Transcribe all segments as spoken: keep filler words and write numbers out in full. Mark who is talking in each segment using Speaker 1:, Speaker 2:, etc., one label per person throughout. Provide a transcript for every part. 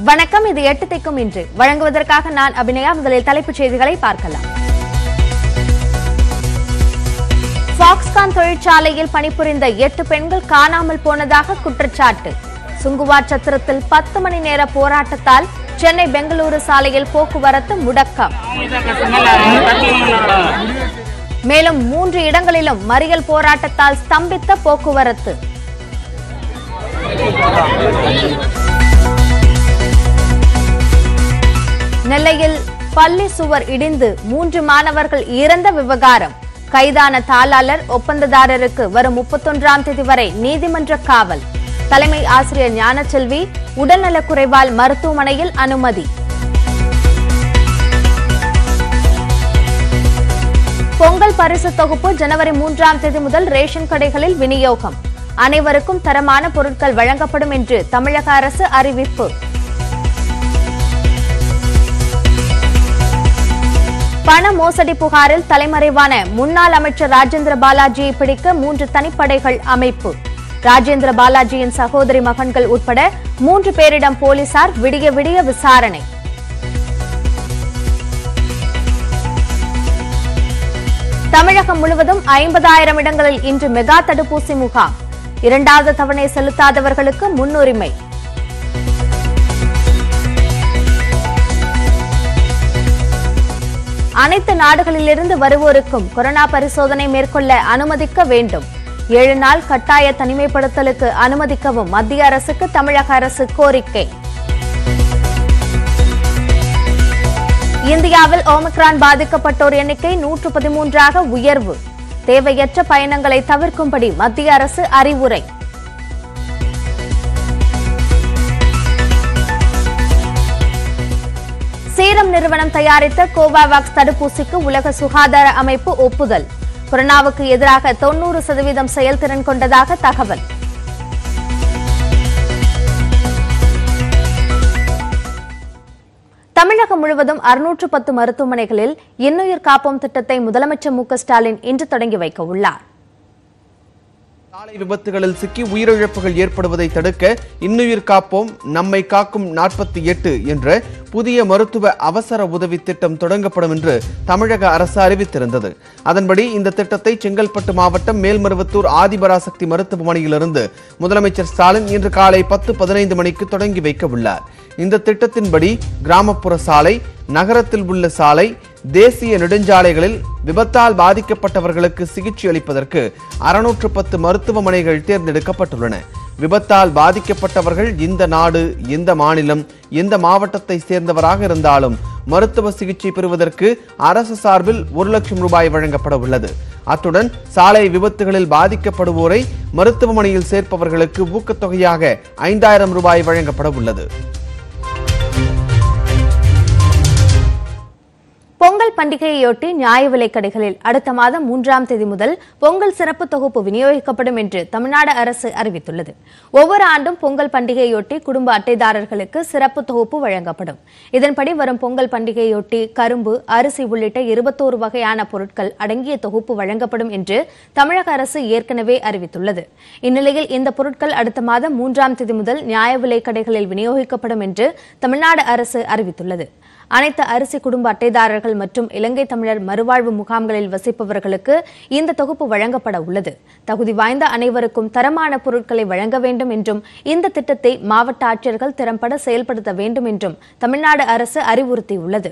Speaker 1: வணக்கம், இது எட்டுத்திக்கும் இன்று. வழங்குவதற்காக நான் அபிநயா. முதலில் தலைப்புச் செய்திகளை பார்க்கலாம். பாக்ஸ்கான் தொழிற்சாலையில் பணிபுரிந்த எட்டு பெண்கள் காணாமல் போனதாக குற்றச்சாட்டு. சுங்குவார் சத்திரத்தில் பத்து மணி நேர போராட்டத்தால் சென்னை பெங்களூரு சாலையில் போக்குவரத்து முடக்கம். மேலும் மூன்று இடங்களிலும் மறியல் போராட்டத்தால் ஸ்தம்பித்த போக்குவரத்து. நெல்லையில் பள்ளி சுவர் இடிந்து மூன்று மாணவர்கள் இறந்த விவகாரம். கைதான தாளாளர் ஒப்பந்ததாரருக்கு வரும் முப்பத்தொன்றாம் தேதி வரை நீதிமன்ற காவல். தலைமை ஆசிரியர் ஞானச்செல்வி உடல்நலக்குறைவால் மருத்துவமனையில் அனுமதி. பொங்கல் பரிசு தொகுப்பு ஜனவரி மூன்றாம் தேதி முதல் ரேஷன் கடைகளில் விநியோகம். அனைவருக்கும் தரமான பொருட்கள் வழங்கப்படும் என்று தமிழக அரசு அறிவிப்பு. பண மோசடி புகாரில் தலைமறைவான முன்னாள் அமைச்சர் ராஜேந்திர பாலாஜியை பிடிக்க மூன்று தனிப்படைகள் அமைப்பு. ராஜேந்திர பாலாஜியின் சகோதரி மகன்கள் உட்பட மூன்று பேரிடம் போலீசார் விடிய விடிய விசாரணை. தமிழகம் முழுவதும் ஐம்பதாயிரம் இடங்களில் இன்று மெகா தடுப்பூசி முகாம். இரண்டாவது தவணை செலுத்தாதவர்களுக்கு முன்னுரிமை. அனைத்து நாடுகளிலிருந்து வருவோருக்கும் கொரோனா பரிசோதனை மேற்கொள்ள அனுமதிக்க வேண்டும். ஏழு நாள் கட்டாய தனிமைப்படுத்தலுக்கு அனுமதிக்கவும் மத்திய அரசுக்கு தமிழக அரசு கோரிக்கை. இந்தியாவில் ஓமிக்ரான் பாதிக்கப்பட்டோர் எண்ணிக்கை நூற்று பதிமூன்றாக உயர்வு. தேவையற்ற பயணங்களை தவிர்க்கும்படி மத்திய அரசு அறிவுரை. சீரம் நிறுவனம் தயாரித்த கோவாவாக்ஸ் தடுப்பூசிக்கு உலக சுகாதார அமைப்பு ஒப்புதல். கொரோனாவுக்கு எதிராக தொன்னூறு சதவீதம் செயல்திறன் கொண்டதாக தகவல். தமிழகம் முழுவதும் அறுநூற்று பத்து மருத்துவமனைகளில் இன்னுயிர் காப்போம் திட்டத்தை முதலமைச்சர் மு க ஸ்டாலின் இன்று தொடங்கி வைக்க உள்ளார்.
Speaker 2: சாலை விபத்துகளில் சிக்கி உயிரிழப்புகள் ஏற்படுவதை தடுக்க இன்னுயிர் காப்போம் நம்மை காக்கும் நாற்பத்தி எட்டு என்ற புதிய மருத்துவ அவசர உதவி திட்டம் தொடங்கப்படும் என்று தமிழக அரசு அறிவித்திருந்தது. அதன்படி இந்த திட்டத்தை செங்கல்பட்டு மாவட்டம் மேல்மருவத்தூர் ஆதிபராசக்தி மருத்துவமனையிலிருந்து முதலமைச்சர் ஸ்டாலின் இன்று காலை பத்து பதினைந்து மணிக்கு தொடங்கி வைக்க உள்ளார். இந்த திட்டத்தின்படி கிராமப்புற சாலை, நகரத்தில் உள்ள சாலை, தேசிய நெடுஞ்சாலைகளில் விபத்தால் பாதிக்கப்பட்டவர்களுக்கு சிகிச்சை அளிப்பதற்கு அறுநூற்று பத்து மருத்துவமனைகள் தேர்ந்தெடுக்கப்பட்டுள்ளன. விபத்தால் பாதிக்கப்பட்டவர்கள் இந்த நாடு, எந்த மாநிலம், எந்த மாவட்டத்தை சேர்ந்தவராக இருந்தாலும் மருத்துவ சிகிச்சை பெறுவதற்கு அரசு சார்பில் ஒரு லட்சம் ரூபாய் வழங்கப்பட உள்ளது. அத்துடன் சாலை விபத்துகளில் பாதிக்கப்படுவோரை மருத்துவமனையில் சேர்ப்பவர்களுக்கு ஊக்கத்தொகையாக ஐந்தாயிரம் ரூபாய் வழங்கப்பட உள்ளது.
Speaker 1: பொங்கல் பண்டிகையையொட்டி நியாய விலைக் கடைகளில் அடுத்த மாதம் மூன்றாம் தேதி முதல் பொங்கல் சிறப்பு தொகுப்பு விநியோகிக்கப்படும் என்று தமிழ்நாடு அரசு அறிவித்துள்ளது. ஒவ்வொரு ஆண்டும் பொங்கல் பண்டிகையொட்டி குடும்ப அட்டைதாரர்களுக்கு சிறப்பு தொகுப்பு வழங்கப்படும். இதன்படி வரும் பொங்கல் பண்டிகையொட்டி கரும்பு, அரிசி உள்ளிட்ட இருபத்தோரு வகையான பொருட்கள் அடங்கிய தொகுப்பு வழங்கப்படும் என்று தமிழக அரசு ஏற்கனவே அறிவித்துள்ளது. இந்நிலையில் இந்த பொருட்கள் அடுத்த மாதம் மூன்றாம் தேதி முதல் நியாய விலைக் கடைகளில் விநியோகிக்கப்படும் என்று தமிழ்நாடு அரசு அறிவித்துள்ளது. அனைத்து அரிசி குடும்ப அட்டைதாரர்கள் மற்றும் இலங்கை தமிழர் மறுவாழ்வு முகாம்களில் வசிப்பவர்களுக்கு இந்த தொகுப்பு வழங்கப்பட உள்ளது. தகுதி வாய்ந்த அனைவருக்கும் தரமான பொருட்களை வழங்க வேண்டும் என்றும் இந்த திட்டத்தை மாவட்ட ஆட்சியர்கள் திறம்பட செயல்படுத்த வேண்டும் என்றும் தமிழ்நாடு அரசு அறிவுறுத்தியுள்ளது.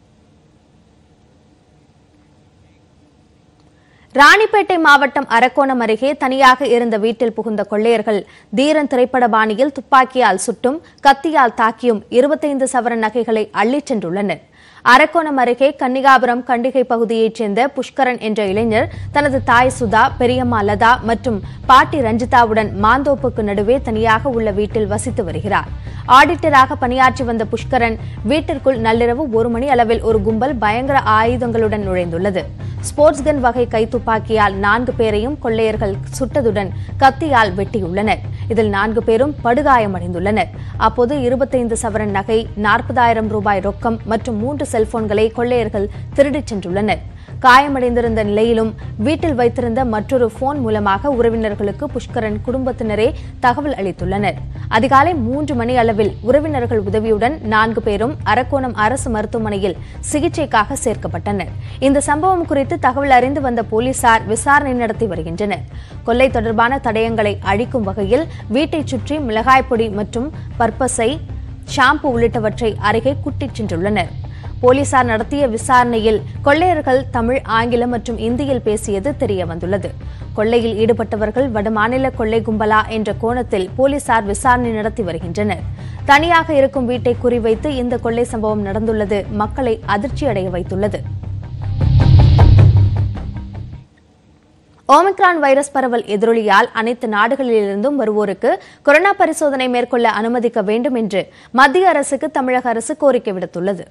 Speaker 1: ராணிப்பேட்டை மாவட்டம் அரக்கோணம் அருகே தனியாக இருந்த வீட்டில் புகுந்த கொள்ளையர்கள் தீரன் திரைப்பட பாணியில் துப்பாக்கியால் சுட்டும் கத்தியால் தாக்கியும் இருபத்தைந்து சவரன் நகைகளை அள்ளிச் சென்றுள்ளனர். அரக்கோணம் அருகே கன்னிகாபுரம் கண்டிகை பகுதியைச் சேர்ந்த புஷ்கரன் என்ற இளைஞர் தனது தாய் சுதா, பெரியம்மா லதா மற்றும் பாட்டி ரஞ்சிதாவுடன் மாந்தோப்புக்கு நடுவே தனியாக உள்ள வீட்டில் வசித்து வருகிறார். ஆடிட்டராக பணியாற்றி வந்த புஷ்கரன் வீட்டிற்குள் நள்ளிரவு ஒரு மணி அளவில் ஒரு கும்பல் பயங்கர ஆயுதங்களுடன் நுழைந்துள்ளது. ஸ்போர்ட்ஸ் கன் வகை கைத்துப்பாக்கியால் நான்கு பேரையும் கொள்ளையர்கள் சுட்டதுடன் கத்தியால் வெட்டியுள்ளனர். இதில் நான்கு பேரும் படுகாயமடைந்துள்ளனர். அப்போது இருபத்தைந்து சவரன் நகை, நாற்பதாயிரம் ரூபாய் ரொக்கம் மற்றும் மூன்று செல்போன்களை கொள்ளையர்கள் திருடிச் சென்றுள்ளனர். காயமடைந்திருந்த நிலையிலும் வீட்டில் வைத்திருந்த மற்றொரு போன் மூலமாக உறவினர்களுக்கு புஷ்கரன் குடும்பத்தினரே தகவல் அளித்துள்ளனர். அதிகாலை மூன்று மணி அளவில் உறவினர்கள் உதவியுடன் நான்கு பேரும் அரக்கோணம் அரசு மருத்துவமனையில் சிகிச்சைக்காக சேர்க்கப்பட்டனர். இந்த சம்பவம் குறித்து தகவல் அறிந்து வந்த போலீசார் விசாரணை நடத்தி வருகின்றனர். கொள்ளை தொடர்பான தடயங்களை அழிக்கும் வகையில் வீட்டை சுற்றி மிளகாய் பொடி மற்றும் பற்பசை, ஷாம்பு உள்ளிட்டவற்றை அருகே கூட்டிச் சென்றுள்ளனர். போலீசார் நடத்திய விசாரணையில் கொள்ளையர்கள் தமிழ், ஆங்கிலம் மற்றும் இந்தியில் பேசியது தெரியவந்துள்ளது. கொள்ளையில் ஈடுபட்டவர்கள் வடமாநில கொள்ளை கும்பலா என்ற கோணத்தில் போலீசார் விசாரணை நடத்தி வருகின்றனர். தனியாக இருக்கும் வீட்டை குறிவைத்து இந்த கொள்ளை சம்பவம் நடந்துள்ளது மக்களை அதிர்ச்சியடைய வைத்துள்ளது. ஓமிக்ரான் வைரஸ் பரவல் எதிரொலியால் அனைத்து நாடுகளிலிருந்தும் வருவோருக்கு கொரோனா பரிசோதனை மேற்கொள்ள அனுமதிக்க வேண்டும் என்று மத்திய அரசுக்கு தமிழக அரசு கோரிக்கை விடுத்துள்ளது.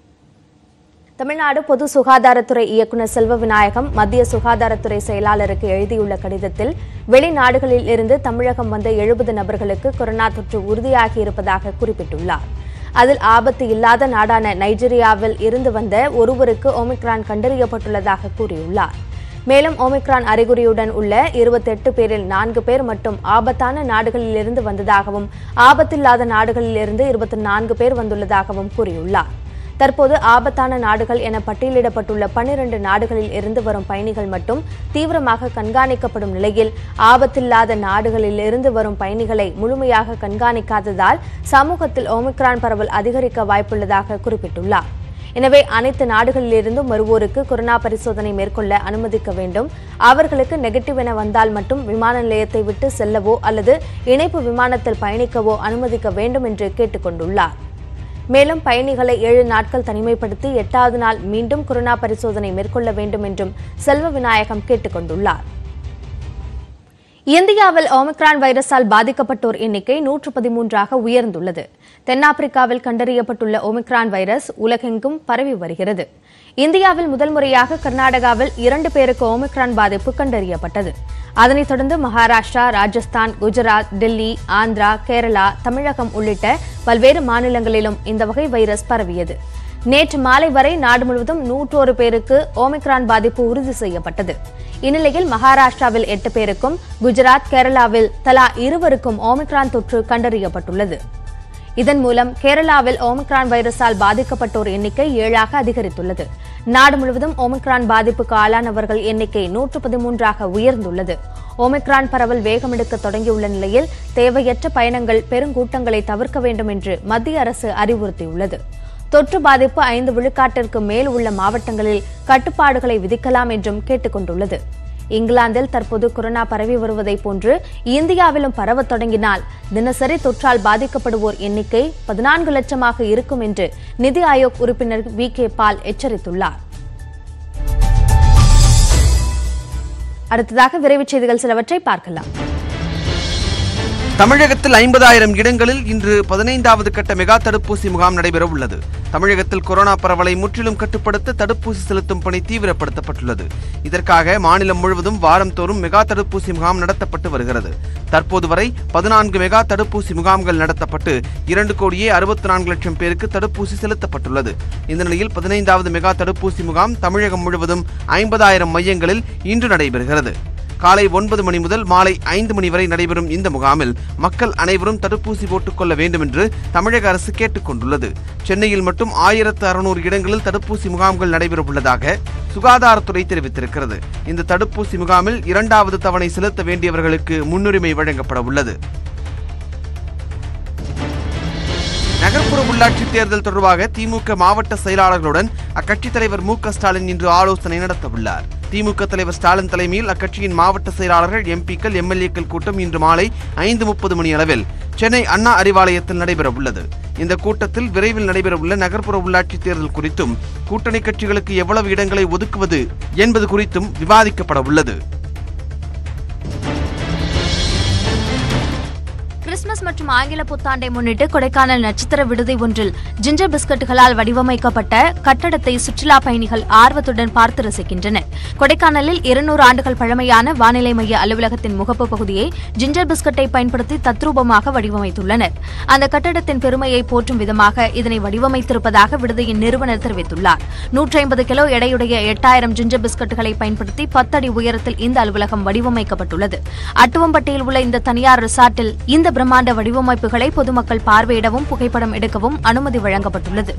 Speaker 1: தமிழ்நாடு பொது சுகாதாரத்துறை இயக்குநர் செல்வ விநாயகம் மத்திய சுகாதாரத்துறை செயலாளருக்கு எழுதியுள்ள கடிதத்தில் வெளிநாடுகளில் இருந்து தமிழகம் வந்த எழுபது நபர்களுக்கு கொரோனா தொற்று உறுதியாகியிருப்பதாக குறிப்பிட்டுள்ளார். அதில் ஆபத்து இல்லாத நாடான நைஜீரியாவில் இருந்து வந்த ஒருவருக்கு ஓமிக்ரான் கண்டறியப்பட்டுள்ளதாக கூறியுள்ளார். மேலும் ஓமிக்ரான் அறிகுறியுடன் உள்ள இருபத்தி எட்டு பேரில் நான்கு பேர் மட்டும் ஆபத்தான நாடுகளிலிருந்து வந்ததாகவும் ஆபத்தில்லாத நாடுகளிலிருந்து இருபத்தி நான்கு பேர் வந்துள்ளதாகவும் கூறியுள்ளார். தற்போது ஆபத்தான நாடுகள் என பட்டியலிடப்பட்டுள்ள பனிரண்டு நாடுகளில் இருந்து வரும் பயணிகள் மட்டும் தீவிரமாக கண்காணிக்கப்படும் நிலையில் ஆபத்தில்லாத நாடுகளில் இருந்து வரும் பயணிகளை முழுமையாக கண்காணிக்காததால் சமூகத்தில் ஓமிக்ரான் பரவல் அதிகரிக்க வாய்ப்புள்ளதாக குறிப்பிட்டுள்ளார். எனவே அனைத்து நாடுகளிலிருந்தும் வருவோருக்கு கொரோனா பரிசோதனை மேற்கொள்ள அனுமதிக்க வேண்டும். அவர்களுக்கு நெகட்டிவ் என வந்தால் மட்டும் விமான நிலையத்தை விட்டு செல்லவோ அல்லது இணைப்பு விமானத்தில் பயணிக்கவோ அனுமதிக்க வேண்டும் என்று கேட்டுக் கொண்டுள்ளார். மேலும் பயணிகளை ஏழு நாட்கள் தனிமைப்படுத்தி எட்டாவது நாள் மீண்டும் கொரோனா பரிசோதனை மேற்கொள்ள வேண்டும் என்றும் செல்வ விநாயகம் கேட்டுக் கொண்டுள்ளார். இந்தியாவில் ஓமிக்ரான் வைரஸால் பாதிக்கப்பட்டோர் எண்ணிக்கை நூற்று பதிமூன்றாக உயர்ந்துள்ளது. தென்னாப்பிரிக்காவில் கண்டறியப்பட்டுள்ள ஓமிக்ரான் வைரஸ் உலகெங்கும் பரவி வருகிறது. இந்தியாவில் முதல் முறையாக கர்நாடகாவில் இரண்டு பேருக்கு ஓமிக்ரான் பாதிப்பு கண்டறியப்பட்டது. அதனைத் தொடர்ந்து மகாராஷ்டிரா, ராஜஸ்தான், குஜராத், டெல்லி, ஆந்திரா, கேரளா, தமிழகம் உள்ளிட்ட பல்வேறு மாநிலங்களிலும் இந்த வகை வைரஸ் பரவியது. நேற்று மாலை வரை நாடு முழுவதும் நூற்றோரு பேருக்கு ஓமிக்ரான் பாதிப்பு உறுதி செய்யப்பட்டது. இந்நிலையில் மகாராஷ்டிராவில் எட்டு பேருக்கும் குஜராத், கேரளாவில் தலா இருவருக்கும் ஓமிக்ரான் தொற்று கண்டறியப்பட்டுள்ளது. இதன் மூலம் கேரளாவில் ஓமிக்ரான் வைரஸால் பாதிக்கப்பட்டோர் எண்ணிக்கை ஏழாக அதிகரித்துள்ளது. நாடு முழுவதும் ஓமிக்ரான் பாதிப்புக்கு ஆளானவர்கள் எண்ணிக்கை நூற்று பதிமூன்றாக உயர்ந்துள்ளது. ஓமிக்ரான் பரவல் வேகமெடுக்க தொடங்கியுள்ள நிலையில் தேவையற்ற பயணங்கள், பெருங்கூட்டங்களை தவிர்க்க வேண்டும் என்று மத்திய அரசு அறிவுறுத்தியுள்ளது. தொற்று பாதிப்பு ஐந்து விழுக்காட்டிற்கு மேல் உள்ள மாவட்டங்களில் கட்டுப்பாடுகளை விதிக்கலாம் என்றும் கேட்டுக் கொண்டுள்ளது. இங்கிலாந்தில் தற்போது கொரோனா பரவி வருவதை போன்று இந்தியாவிலும் பரவத் தொடங்கினால் தினசரி தொற்றால் பாதிக்கப்படுவோர் எண்ணிக்கை பதினான்கு லட்சமாக இருக்கும் என்று நிதி ஆயோக் உறுப்பினர் வி கே பால் எச்சரித்துள்ளார். அடுத்ததாக விரைவுச் செய்திகள் சிலவற்றை பார்க்கலாம்.
Speaker 2: தமிழகத்தில் ஐம்பதாயிரம் இடங்களில் இன்று பதினைந்தாவது கட்ட மெகா தடுப்பூசி முகாம் நடைபெற உள்ளது. தமிழகத்தில் கொரோனா பரவலை முற்றிலும் கட்டுப்படுத்த தடுப்பூசி செலுத்தும் பணி தீவிரப்படுத்தப்பட்டுள்ளது. இதற்காக மாநிலம் முழுவதும் வாரந்தோறும் மெகா தடுப்பூசி முகாம் நடத்தப்பட்டு வருகிறது. தற்போது வரை பதினான்கு மெகா தடுப்பூசி முகாம்கள் நடத்தப்பட்டு இரண்டு கோடியே அறுபத்தி நான்கு லட்சம் பேருக்கு தடுப்பூசி செலுத்தப்பட்டுள்ளது. இந்த நிலையில் பதினைந்தாவது மெகா தடுப்பூசி முகாம் தமிழகம் முழுவதும் ஐம்பதாயிரம் மையங்களில் இன்று நடைபெறுகிறது. காலை ஒன்பது மணி முதல் மாலை ஐந்து மணி வரை நடைபெறும் இந்த முகாமில் மக்கள் அனைவரும் தடுப்பூசி போட்டுக் கொள்ள வேண்டும் என்று தமிழக அரசு கேட்டுக் கொண்டுள்ளது. சென்னையில் மட்டும் ஆயிரத்து அறுநூறு இடங்களில் தடுப்பூசி முகாம்கள் நடைபெற உள்ளதாக சுகாதாரத்துறை தெரிவித்திருக்கிறது. இந்த தடுப்பூசி முகாமில் இரண்டாவது தவணை செலுத்த வேண்டியவர்களுக்கு முன்னுரிமை வழங்கப்பட உள்ளது. நகர்ப்புற உள்ளாட்சி தேர்தல் தொடர்பாக திமுக மாவட்ட செயலாளர்களுடன் அக்கட்சித் தலைவர் மு க ஸ்டாலின் இன்று ஆலோசனை நடத்தவுள்ளார். திமுக தலைவர் ஸ்டாலின் தலைமையில் அக்கட்சியின் மாவட்ட செயலாளர்கள், எம்பிக்கள், எம்எல்ஏக்கள் கூட்டம் இன்று மாலை ஐந்து முப்பது மணி அளவில் சென்னை அண்ணா அறிவாலயத்தில் நடைபெற உள்ளது. இந்த கூட்டத்தில் விரைவில் நடைபெறவுள்ள நகர்ப்புற உள்ளாட்சி தேர்தல் குறித்தும் கூட்டணி கட்சிகளுக்கு எவ்வளவு இடங்களை ஒதுக்குவது என்பது குறித்தும் விவாதிக்கப்பட உள்ளது.
Speaker 1: கிறிஸ்துமஸ் மற்றும் ஆங்கில புத்தாண்டை முன்னிட்டு கொடைக்கானல் நட்சத்திர விடுதி ஒன்றில் ஜிஞ்சர் பிஸ்கட்டுகளால் வடிவமைக்கப்பட்ட கட்டடத்தை சுற்றுலா பயணிகள் ஆர்வத்துடன் பார்த்து ரசிக்கின்றனர். கொடைக்கானலில் இருநூறு ஆண்டுகள் பழமையான வானிலை மைய அலுவலகத்தின் முகப்பு பகுதியை ஜிஞ்சர் பிஸ்கட்டை பயன்படுத்தி தத்ரூபமாக வடிவமைத்துள்ளனர். அந்த கட்டடத்தின் பெருமையை போற்றும் விதமாக இதனை வடிவமைத்திருப்பதாக விடுதியின் நிறுவனர் தெரிவித்துள்ளார். நூற்றி ஐம்பது கிலோ எடையுடைய எட்டாயிரம் ஜிஞ்சர் பிஸ்கட்டுகளை பயன்படுத்தி பத்தடி உயரத்தில் இந்த அலுவலகம் வடிவமைக்கப்பட்டுள்ளது. அட்டுவம்பட்டியில் உள்ள இந்த தனியார் ரிசார்ட்டில் இந்த பிரம்மாண்ட வடிவமைப்புகளை பொதுமக்கள் பார்வையிடவும் புகைப்படம் எடுக்கவும் அனுமதி வழங்கப்பட்டுள்ளது.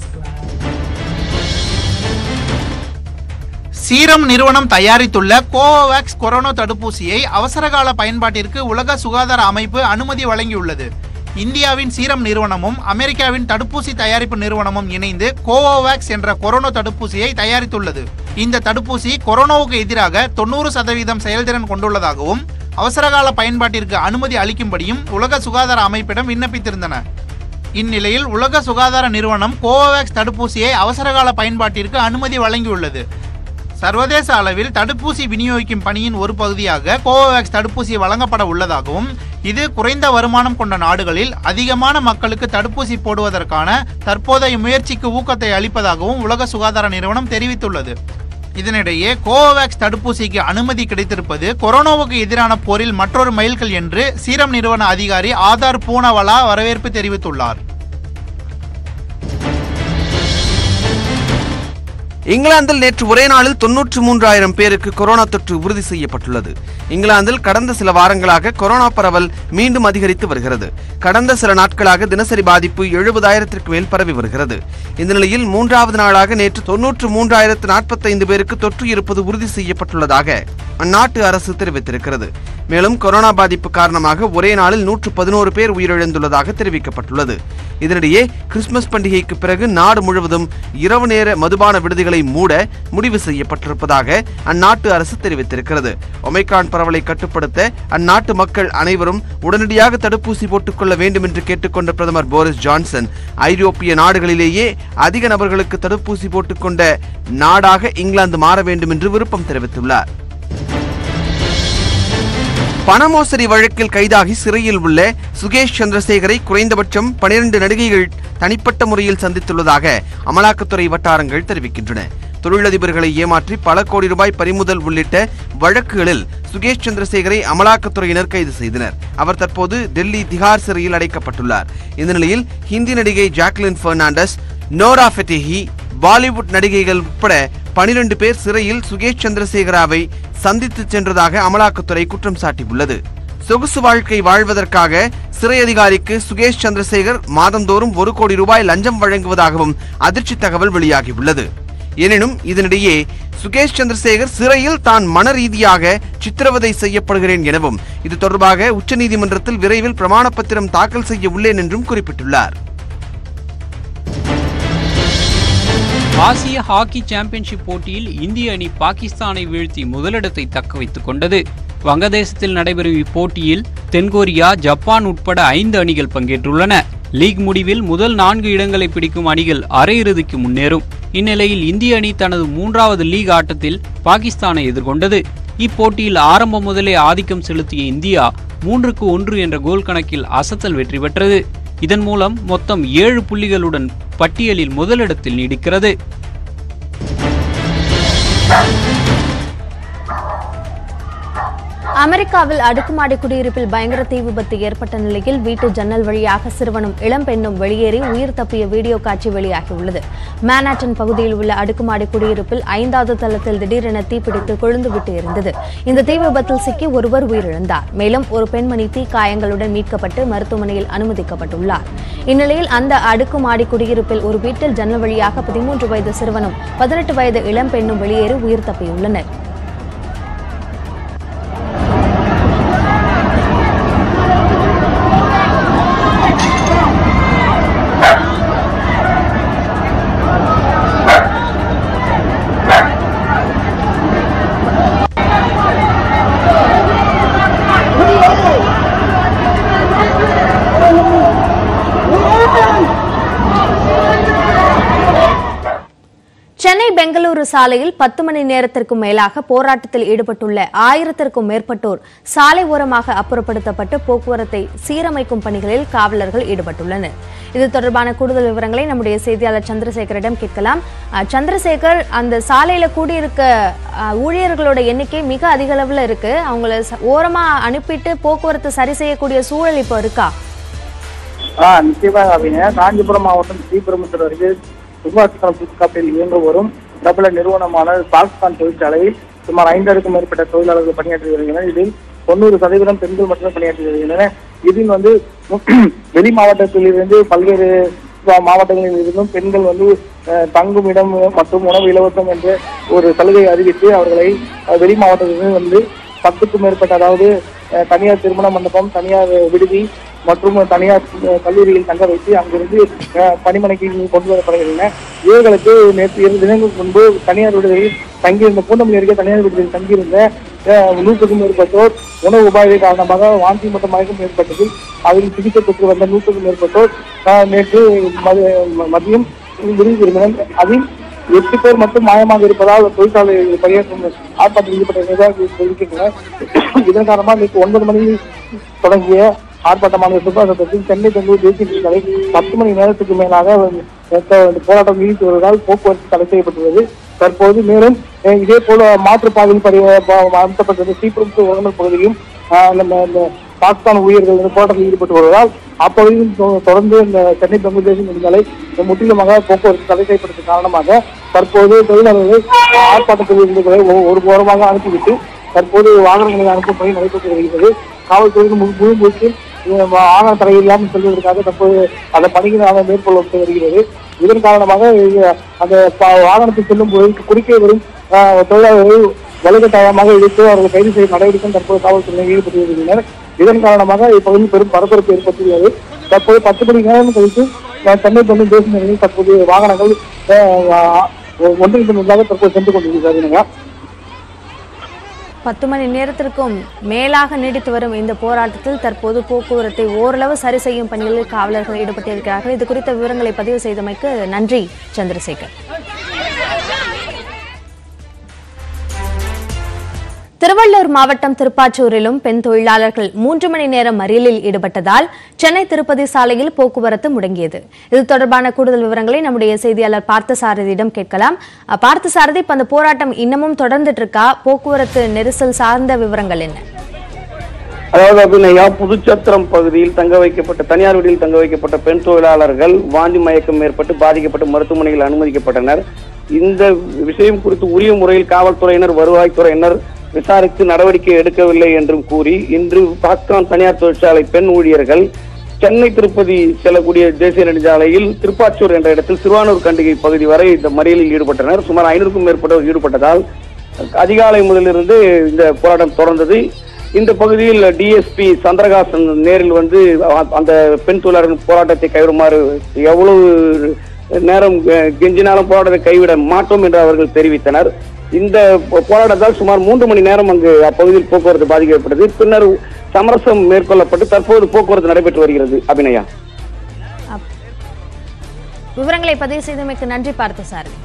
Speaker 3: சீரம் நிறுவனம் தயாரித்துள்ள கோவோவேக்ஸ் கொரோனா தடுப்பூசியை அவசரகால பயன்பாட்டிற்கு உலக சுகாதார அமைப்பு அனுமதி வழங்கியுள்ளது. இந்தியாவின் சீரம் நிறுவனமும் அமெரிக்காவின் தடுப்பூசி தயாரிப்பு நிறுவனமும் இணைந்து கோவோவேக்ஸ் என்ற கொரோனா தடுப்பூசியை தயாரித்துள்ளது. இந்த தடுப்பூசி கொரோனாவுக்கு எதிராக தொன்னூறு சதவீதம் செயல்திறன் கொண்டுள்ளதாகவும் அவசரகால பயன்பாட்டிற்கு அனுமதி அளிக்கும்படியும் உலக சுகாதார அமைப்பிடம் விண்ணப்பித்திருந்தன. இந்நிலையில் உலக சுகாதார நிறுவனம் கோவோவேக்ஸ் தடுப்பூசியை அவசரகால பயன்பாட்டிற்கு அனுமதி வழங்கியுள்ளது. சர்வதேச அளவில் தடுப்பூசி விநியோகிக்கும் பணியின் ஒரு பகுதியாக கோவோவேக்ஸ் தடுப்பூசி வழங்கப்பட உள்ளதாகவும் இது குறைந்த வருமானம் கொண்ட நாடுகளில் அதிகமான மக்களுக்கு தடுப்பூசி போடுவதற்கான தற்போதைய முயற்சிக்கு ஊக்கத்தை அளிப்பதாகவும் உலக சுகாதார நிறுவனம் தெரிவித்துள்ளது. இதனிடையே கோவோவேக்ஸ் தடுப்பூசிக்கு அனுமதி கிடைத்திருப்பது கொரோனாவுக்கு எதிரான போரில் மற்றொரு மைல்கல் என்று சீரம் நிறுவன அதிகாரி ஆதார் பூனவாலா வரவேற்பு தெரிவித்துள்ளார்.
Speaker 2: இங்கிலாந்தில் நேற்று ஒரே நாளில் தொன்னூற்று மூன்றாயிரம் பேருக்கு கொரோனா தொற்று உறுதி செய்யப்பட்டுள்ளது. இங்கிலாந்தில் கடந்த சில வாரங்களாக கொரோனா பரவல் மீண்டும் அதிகரித்து வருகிறது. கடந்த சில நாட்களாக தினசரி பாதிப்பு எழுபதாயிரத்திற்கு மேல் பரவி வருகிறது. இந்த நிலையில் மூன்றாவது நாளாக நேற்று தொன்னூற்று மூன்றாயிரத்து நாற்பத்தி ஐந்து பேருக்கு தொற்று இருப்பது உறுதி செய்யப்பட்டுள்ளதாக அந்நாட்டு அரசு தெரிவித்திருக்கிறது. மேலும் கொரோனா பாதிப்பு காரணமாக ஒரே நாளில் நூற்று பதினோரு பேர் உயிரிழந்துள்ளதாக தெரிவிக்கப்பட்டுள்ளது. இதனிடையே கிறிஸ்துமஸ் பண்டிகைக்கு பிறகு நாடு முழுவதும் இரவு நேர மதுபான விடுதிகளை மூட முடிவு செய்யப்பட்டிருப்பதாக அந்நாட்டு அரசு தெரிவித்திருக்கிறது. ஒமைக்ரான் பரவலை கட்டுப்படுத்த அந்நாட்டு மக்கள் அனைவரும் உடனடியாக தடுப்பூசி போட்டுக் கொள்ள வேண்டும் என்று கேட்டுக்கொண்ட பிரதமர் போரிஸ் ஜான்சன் ஐரோப்பிய நாடுகளிலேயே அதிக நபர்களுக்கு தடுப்பூசி போட்டுக்கொண்ட நாடாக இங்கிலாந்து மாற வேண்டும் என்று விருப்பம் தெரிவித்துள்ளார். பணமோசடி வழக்கில் கைதாகி சிறையில் உள்ள சுகேஷ் சந்திரசேகரை குறைந்தபட்சம் பனிரெண்டு நடிகைகள் தனிப்பட்ட முறையில் சந்தித்துள்ளதாக அமலாக்கத்துறை வட்டாரங்கள் தெரிவிக்கின்றன. தொழிலதிபர்களை ஏமாற்றி பல கோடி ரூபாய் பறிமுதல் உள்ளிட்ட வழக்குகளில் சுகேஷ் சந்திரசேகரை அமலாக்கத்துறையினர் கைது செய்தனர். அவர் தற்போது டெல்லி திஹார் சிறையில் அடைக்கப்பட்டுள்ளார். இந்த நிலையில் ஹிந்தி நடிகை Jacqueline Fernandez, Nora Fatehi, Bollywood நடிகைகள் உட்பட பனிரெண்டு பேர் சிறையில் சுகேஷ் சந்திரசேகராவை சந்தித்து சென்றதாக அமலாக்கத்துறை குற்றம் சாட்டியுள்ளது. சொகுசு வாழ்க்கை வாழ்வதற்காக சிறை அதிகாரிக்கு சுகேஷ் சந்திரசேகர் மாதந்தோறும் ஒரு கோடி ரூபாய் லஞ்சம் வழங்குவதாகவும் அதிர்ச்சி தகவல் வெளியாகியுள்ளது. எனினும் இதனிடையே சுகேஷ் சந்திரசேகர் சிறையில் தான் மன ரீதியாக சித்திரவதை செய்யப்படுகிறேன் எனவும் இது தொடர்பாக உச்சநீதிமன்றத்தில் விரைவில் பிரமாண பத்திரம் தாக்கல் செய்ய உள்ளேன் என்றும் குறிப்பிட்டுள்ளார்.
Speaker 4: ஆசிய ஹாக்கி சாம்பியன்ஷிப் போட்டியில் இந்திய அணி பாகிஸ்தானை வீழ்த்தி முதலிடத்தை தக்க வைத்துக் கொண்டது. வங்கதேசத்தில் நடைபெறும் இப்போட்டியில் தென்கொரியா, ஜப்பான் உட்பட ஐந்து அணிகள் பங்கேற்றுள்ளன. லீக் முடிவில் முதல் நான்கு இடங்களை பிடிக்கும் அணிகள் அரையிறுதிக்கு முன்னேறும். இந்நிலையில் இந்திய அணி தனது மூன்றாவது லீக் ஆட்டத்தில் பாகிஸ்தானை எதிர்கொண்டது. இப்போட்டியில் ஆரம்பம் முதலே ஆதிக்கம் செலுத்திய இந்தியா மூன்றுக்கு ஒன்று என்ற கோல் கணக்கில் அசத்தல் வெற்றி பெற்றது. இதன் மூலம் மொத்தம் ஏழு புள்ளிகளுடன் பட்டியலில் முதலிடத்தில் நீடிக்கிறது.
Speaker 1: அமெரிக்காவில் அடுக்குமாடி குடியிருப்பில் பயங்கர தீ விபத்து ஏற்பட்ட நிலையில் வீட்டு ஜன்னல் வழியாக சிறுவனும் இளம் பெண்ணும் வெளியேறி உயிர் தப்பிய வீடியோ காட்சி வெளியாகியுள்ளது. மேனாட்டன் பகுதியில் உள்ள அடுக்குமாடி குடியிருப்பில் ஐந்தாவது தளத்தில் திடீரென தீப்பிடித்து கொழுந்துவிட்டு எரிந்தது. இந்த தீ விபத்தில் சிக்கி ஒருவர் உயிரிழந்தார். மேலும் ஒரு பெண்மணி தீ காயங்களுடன் மீட்கப்பட்டு மருத்துவமனையில் அனுமதிக்கப்பட்டுள்ளார். இந்நிலையில் அந்த அடுக்குமாடி குடியிருப்பில் ஒரு வீட்டில் ஜன்னல் வழியாக பதிமூன்று வயது சிறுவனும் பதினெட்டு வயது இளம் பெண்ணும் வெளியேறி உயிர் தப்பியுள்ளனர். சென்னை பெங்களூரு திருப்பதி சாலையில் பத்து மணி நேரத்திற்கும் மேலாக போராட்டத்தில் ஈடுபட்டுள்ள ஆயிரத்திற்கும் மேற்பட்டோர் சாலை ஓரமாக அப்புறப்படுத்தப்பட்டு போக்குவரத்தை சீரமைக்கும் பணிகளில் காவலர்கள் ஈடுபட்டுள்ளனர். இது தொடர்பான கூடுதல் விவரங்களை நம்முடைய செய்தியாளர் சந்திரசேகரிடம் கேட்கலாம். சந்திரசேகர், அந்த சாலையில கூடியிருக்க ஊழியர்களோட எண்ணிக்கை மிக அதிக அளவுல இருக்கு. அவங்கள ஓரமா அனுப்பிட்டு போக்குவரத்து சரி செய்யக்கூடிய சூழல் இப்போ இருக்கா?
Speaker 5: ஆஹ் நிச்சயமாக அப்படிங்க. காஞ்சிபுரம் மாவட்டம் ஸ்ரீபெரும்புத்தூர் அருகே சுபாஷ் புதுக்காப்பில் இயங்க வரும் பிரபல நிறுவனமான பாக்ஸ்கான் தொழிற்சாலையில் சுமார் ஐந்தாயிரக்கும் மேற்பட்ட தொழிலாளர்கள் பணியாற்றி வருகின்றனர். இதில் தொண்ணூறு சதவீதம் பெண்கள் மட்டுமே பணியாற்றி வருகின்றனர். இதில் வந்து வெளி மாவட்டத்தில் இருந்து பல்வேறு மாவட்டங்களில் இருந்தும் பெண்கள் வந்து தங்கும் இடம் மற்றும் உணவு இலவசம் என்ற ஒரு சலுகை அறிவித்து அவர்களை வெளி மாவட்டத்திலிருந்து வந்து பத்துக்கும் மேற்பட்ட, அதாவது தனியார் திருமண மண்டபம், தனியார் விடுதி மற்றும் தனியார் கல்லூரியில் தங்க வைத்து அங்கிருந்து பணிமனைக்கு கொண்டு வரப்படுகின்றன. இவர்களுக்கு நேற்று இரண்டு தினங்களுக்கு முன்பு தனியார் விடுதியில் தங்கியிருந்த பூந்தமல்லி அருகே தனியார் விடுதியில் தங்கியிருந்த நூற்றுக்கும் மேற்பட்டோர் உணவு உபாதை காரணமாக வாந்தி மற்றும் மயக்கம் ஏற்பட்டதில் அதில் சிகிச்சை பெற்று வந்த நூற்றுக்கும் மேற்பட்டோர் நேற்று மதியம் விருது திரும்பினர். அதில் எட்டு பேர் மட்டும் மாயமாக இருப்பதால் தொழிற்சாலை பணியாற்றும் ஆர்ப்பாட்டத்தில் ஈடுபட்ட நிர்வாகிகள் தெரிவிக்கின்றனர். இதன் காரணமாக நேற்று ஒன்பது மணியில் தொடங்கிய ஆர்ப்பாட்டமான சுபாசத்தில் சென்னை பெங்களூர் தேசிய நெடுஞ்சாலை பத்து மணி நேரத்துக்கு மேலாக போராட்டம் நீடித்து வருவதால் போக்குவரத்து தடை செய்யப்பட்டுள்ளது. தற்போது மேலும் இதே போல மாற்றுப்பாதையில் அமைக்கப்பட்டது ஸ்ரீபெரும்புத்தூர் உரங்கள் பகுதியும் பாகிஸ்தான் ஊழியர்கள் போராட்டத்தில் ஈடுபட்டு வருவதால் அப்பகுதியில் தொடர்ந்து இந்த சென்னை பெங்களூர் தேசிய நெடுஞ்சாலை முற்றிலுமாக போக்குவரத்து தடை செய்யப்பட்டது காரணமாக தற்போது தொழிலாளர்களை ஆர்ப்பாட்டத்தில் இருந்தவர்களை ஒரு ஓரமாக அனுப்பிவிட்டு தற்போது வாகனங்களை அனுப்பும் பணி நடைபெற்று வருகிறது. காவல்துறையின் முழு முயற்சியில் வாகன தடை இல்லாமல் செல்வதற்காக தற்போது அந்த பணிகளை மேற்கொள்ளப்பட்டு வருகிறது. இதன் காரணமாக அந்த வாகனத்தில் செல்லும் போது குறுக்கே வரும் தொழிலாளர்கள் வலுக்கட்டாயமாக இழுத்து அவர்கள் கைது செய்யும் நடவடிக்கை தற்போது காவல்துறையினர் ஈடுபட்டு வருகின்றனர். இதன் காரணமாக இப்பகுதியில் பெரும் பரபரப்பு ஏற்பட்டுள்ளது. தற்போது பத்து மணி நேரம் கழித்து சென்னை பெண்ணும் தேசிய நிலையில் தற்போது வாகனங்கள் ஒன்றிற்கு முன்பாக தற்போது சென்று கொண்டிருக்கிறார்கள்.
Speaker 1: பத்து மணி நேரத்திற்கும் மேலாக நீடித்து வரும் இந்த போராட்டத்தில் தற்போது போக்குவரத்தை ஓரளவு சரி செய்யும் பணிகளில் காவலர்கள் ஈடுபட்டிருக்கிறார்கள். இது குறித்த விவரங்களை பதிவு செய்தமைக்கு நன்றி சந்திரசேகர். திருவள்ளூர் மாவட்டம் திருப்பாச்சூரிலும் பெண் தொழிலாளர்கள் மூன்று மணி நேரம் மறியலில் ஈடுபட்டதால் சென்னை திருப்பதி சாலையில் போக்குவரத்து முடங்கியது. இது தொடர்பான கூடுதல் விவரங்களை நம்முடைய செய்தியாளர் பார்த்தசாரதியிடம் கேட்கலாம். பார்த்தசாரதி, இப்ப அந்த போராட்டம் இன்னமும் தொடர்ந்துட்டு இருக்கா? போக்குவரத்து நெரிசல் சார்ந்த விவரங்கள் என்ன?
Speaker 6: அதாவது அபிநயா, புதுச்சத்திரம் பகுதியில் தங்க வைக்கப்பட்ட தனியார் வீட்டில் தங்க வைக்கப்பட்ட பெண் தொழிலாளர்கள் வாந்தி மயக்கம் ஏற்பட்டு பாதிக்கப்பட்டு மருத்துவமனையில் அனுமதிக்கப்பட்டனர். இந்த விஷயம் குறித்து உரிய முறையில் காவல்துறையினர், வருவாய்த்துறையினர் விசாரித்து நடவடிக்கை எடுக்கவில்லை என்றும் கூறி இன்று பாக்ஸ்கான் தனியார் தொழிற்சாலை பெண் ஊழியர்கள் சென்னை திருப்பதி செல்லக்கூடிய தேசிய நெடுஞ்சாலையில் திருப்பாச்சூர் என்ற இடத்தில் சிறுவானூர் கண்டிகை பகுதி வரை இந்த மறியலில் ஈடுபட்டனர். சுமார் ஐநூறுக்கும் மேற்பட்டோர் ஈடுபட்டதால் அதிகாலை முதலிலிருந்து இந்த போராட்டம் தொடர்ந்தது. இந்த பகுதியில் டிஎஸ்பி சந்திரகாசன் நேரில் வந்து அந்த பெண் தொழிலாளர்கள் போராட்டத்தை கைவிடுமாறு எவ்வளவு நேரம் கெஞ்சினாலும் போராட்டத்தை கைவிட மாட்டோம் என்று அவர்கள் தெரிவித்தனர். இந்த போராட்டத்தால் சுமார் மூன்று மணி நேரம் அங்கு அப்பகுதியில் போக்குவரத்து பாதிக்கப்பட்டது. பின்னர் சமரசம் மேற்கொள்ளப்பட்டு தற்போது போக்குவரத்து நடைபெற்று வருகிறது. அபிநயா,
Speaker 1: விவரங்களை பதிவு செய்தமைக்கு நன்றி பார்த்தசாரதி.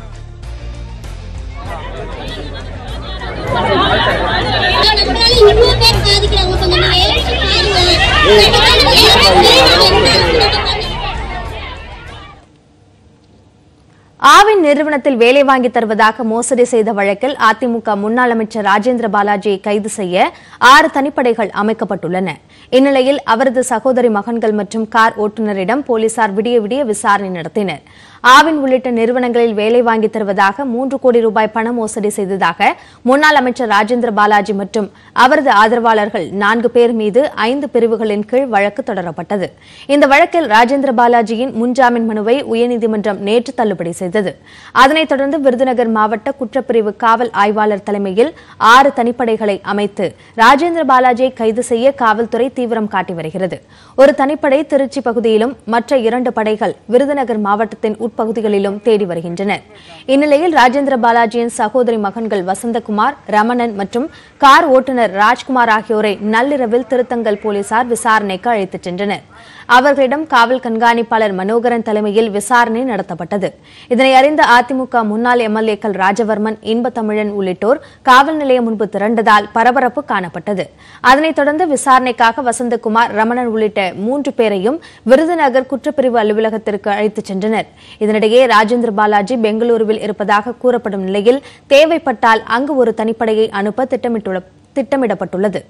Speaker 1: ஆவின் நிறுவனத்தில் வேலை வாங்கி தருவதாக மோசடி செய்த வழக்கில் அதிமுக முன்னாள் அமைச்சர் ராஜேந்திர பாலாஜியை கைது செய்ய ஆறு தனிப்படைகள் அமைக்கப்பட்டுள்ளன. இந்நிலையில் அவரது சகோதரி மகன்கள் மற்றும் கார் ஓட்டுநரிடம் போலீசார் விடிய விடிய விசாரணை நடத்தினர். ஆவின் உள்ளிட்ட நிறுவனங்களில் வேலை வாங்கி தருவதாக மூன்று கோடி ரூபாய் பண மோசடி செய்ததாக முன்னாள் அமைச்சர் ராஜேந்திர பாலாஜி மற்றும் அவரது ஆதரவாளர்கள் நான்கு பேர் மீது ஐந்து பிரிவுகளின் கீழ் வழக்கு தொடரப்பட்டது. இந்த வழக்கில் ராஜேந்திர பாலாஜியின் முன்ஜாமீன் மனுவை உயர்நீதிமன்றம் நேற்று தள்ளுபடி செய்தது. அதனைத் தொடர்ந்து விருதுநகர் மாவட்ட குற்றப்பிரிவு காவல் ஆய்வாளர் தலைமையில் ஆறு தனிப்படைகளை அமைத்து ராஜேந்திர பாலாஜியை கைது செய்ய காவல்துறை தீவிரம் காட்டி வருகிறது. ஒரு தனிப்படை திருச்சி பகுதியிலும் மற்ற இரண்டு படைகள் விருதுநகர் மாவட்டத்தின் உட்பகுதிகளிலும் தேடி வருகின்றனர். இந்நிலையில் ராஜேந்திர பாலாஜியின் சகோதரி மகன்கள் வசந்தகுமார், ரமணன் மற்றும் கார் ஓட்டுநர் ராஜ்குமார் ஆகியோரை நள்ளிரவில் திருத்தங்கல் போலீசார் விசாரணைக்கு அழைத்துச் சென்றனர். அவர்களிடம் காவல் கண்காணிப்பாளர் மனோகரன் தலைமையில் விசாரணை நடத்தப்பட்டது. இதனை அறிந்த அதிமுக முன்னாள் எம்எல்ஏக்கள் ராஜவர்மன், இன்பத்தமிழன் உள்ளிட்டோர் காவல் நிலையம் முன்பு திரண்டதால் பரபரப்பு காணப்பட்டது. அதனைத் தொடர்ந்து விசாரணைக்காக வசந்தகுமார், ரமணன் உள்ளிட்ட மூன்று பேரையும் விருதுநகர் குற்றப்பிரிவு அலுவலகத்திற்கு அழைத்துச் சென்றனர். இதனிடையே ராஜேந்திர பாலாஜி பெங்களூருவில் இருப்பதாக கூறப்படும் நிலையில் தேவைப்பட்டால் அங்கு ஒரு தனிப்படையை அனுப்ப திட்டமிடப்பட்டுள்ளது.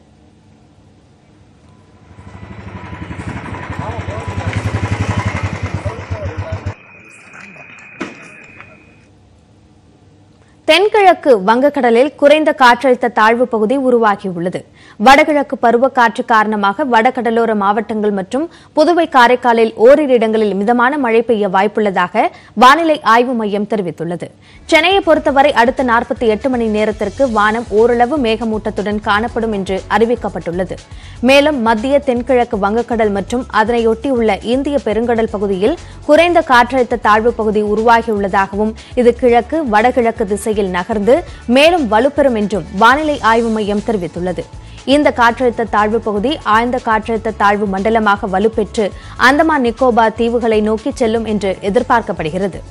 Speaker 1: தென்கிழக்கு வங்கக்கடலில் குறைந்த காற்றழுத்த தாழ்வு பகுதி உருவாகியுள்ளது. வடகிழக்கு பருவக்காற்று காரணமாக வடகடலோர மாவட்டங்கள் மற்றும் புதுவை, காரைக்காலில் ஓரிரு இடங்களில் மிதமான மழை பெய்ய வாய்ப்புள்ளதாக வானிலை ஆய்வு மையம் தெரிவித்துள்ளது. சென்னையை பொறுத்தவரை அடுத்த நாற்பத்தி எட்டு மணி நேரத்திற்கு வானம் ஓரளவு மேகமூட்டத்துடன் காணப்படும் என்று அறிவிக்கப்பட்டுள்ளது. மேலும் மத்திய தென்கிழக்கு வங்கக்கடல் மற்றும் அதனையொட்டியுள்ள இந்திய பெருங்கடல் பகுதியில் குறைந்த காற்றழுத்த தாழ்வு பகுதி உருவாகியுள்ளதாகவும் இது கிழக்கு வடகிழக்கு திசையில் நகர்ந்து மேலும் வலுப்பெறும் என்றும் வானிலை ஆய்வு மையம் தெரிவித்துள்ளது. இந்த காற்றழுத்த தாழ்வு பகுதி ஆழ்ந்த காற்றழுத்த தாழ்வு மண்டலமாக வலுப்பெற்று அந்தமான் நிக்கோபார் தீவுகளை நோக்கி செல்லும் என்று எதிர்பார்க்கப்படுகிறது.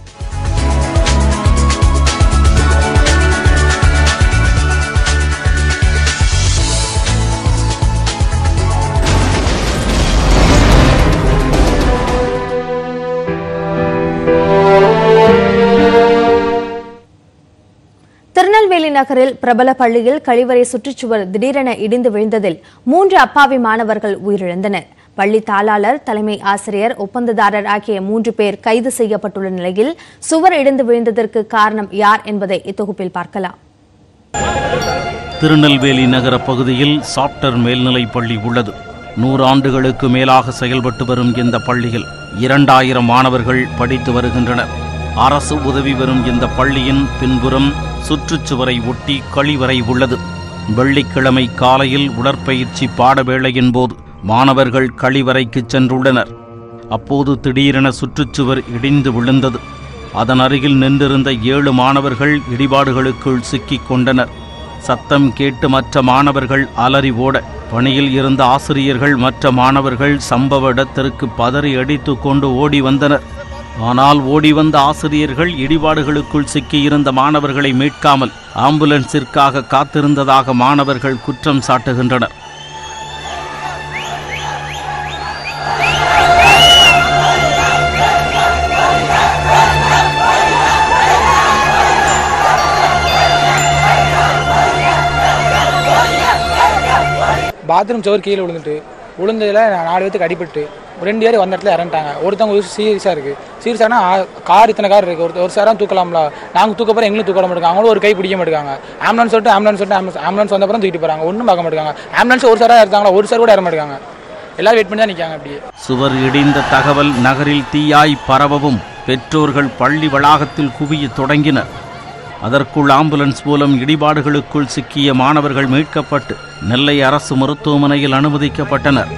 Speaker 1: திருநெல்வேலி நகரில் பிரபல பள்ளியில் கழிவறை சுற்றுச்சுவர் திடீரென இடிந்து விழுந்ததில் மூன்று அப்பாவி மாணவர்கள் உயிரிழந்தனர். பள்ளி தாளாளர், தலைமை ஆசிரியர், ஒப்பந்ததாரர் ஆகிய மூன்று பேர் கைது செய்யப்பட்டுள்ள நிலையில் சுவர் இடிந்து விழுந்ததற்கு காரணம் யார் என்பதை இத்தொகுப்பில் பார்க்கலாம்.
Speaker 7: திருநெல்வேலி நகர பகுதியில் சாப்டர் மேல்நிலைப் பள்ளி உள்ளது. நூறு ஆண்டுகளுக்கு மேலாக செயல்பட்டு வரும் இந்த பள்ளியில் இரண்டாயிரம் மாணவர்கள் படித்து வருகின்றனர். அரசு உதவி வரும் இந்த பள்ளியின் பின்புறம் சுற்றுச்சுவரை ஒட்டி கழிவறை உள்ளது. வெள்ளிக்கிழமை காலையில் உடற்பயிற்சி பாடவேளையின் போது மாணவர்கள் கழிவறைக்கு சென்றுள்ளனர். அப்போது திடீரென சுற்றுச்சுவர் இடிந்து விழுந்தது. அதன் அருகில் நின்றிருந்த ஏழு மாணவர்கள் இடிபாடுகளுக்குள் சிக்கிக் கொண்டனர். சத்தம் கேட்டு மற்ற மாணவர்கள் அலறி ஓட, பணியில் இருந்த ஆசிரியர்கள் மற்ற மாணவர்கள் சம்பவ இடத்திற்கு பதறி அடித்து கொண்டு ஓடி வந்தனர். ஆனால் ஓடி வந்த ஆசிரியர்கள் இடிபாடுகளுக்குள் சிக்கியிருந்த மாணவர்களை மீட்காமல் ஆம்புலன்ஸிற்காக காத்திருந்ததாக மாணவர்கள் குற்றம் சாட்டுகின்றனர்.
Speaker 8: பாத்ரூம் சோறு கீழே விழுந்துட்டு விழுந்ததில் நாலு பேருக்கு அடிபட்டு ரெண்டு பேர் வந்த இடத்துல இறந்துட்டாங்க. ஒருத்தவங்க சீரியஸாக இருக்குது. சீரியஸானா கார் இத்தனை கார் இருக்குது. ஒரு ஒரு சாராக தூக்கலாம்ல, நாங்கள் தூக்க போகிற எங்களும் தூக்க மாட்டாங்க. அவங்களும் ஒரு கை பிடிக்க மாட்டாங்க. ஆம்புலன்ஸ் சொல்லிட்டு ஆம்புலன்ஸ் சொல்லிட்டு ஆம்புலன்ஸ் ஆம்புலன்ஸ் வந்த அப்புறம் தூக்கிட்டு போகிறாங்க. ஒன்றும் பார்க்க மாட்டாங்க. ஆம்புலன்ஸ் ஒரு சாராக இருக்காங்களா, ஒரு சார் கூட இற மாட்டாங்க. எல்லாரும் வெயிட் பண்ணி தான் நிற்காங்க. அப்படியே
Speaker 7: சுவர் இடிந்த தகவல் நகரில் தீயாய் பரவவும் பெற்றோர்கள் பள்ளி வளாகத்தில் குவிய தொடங்கினர். அதற்குள் ஆம்புலன்ஸ் மூலம் இடிபாடுகளுக்குள் சிக்கிய மாணவர்கள் மீட்கப்பட்டு நெல்லை அரசு மருத்துவமனையில் அனுமதிக்கப்பட்டனர்.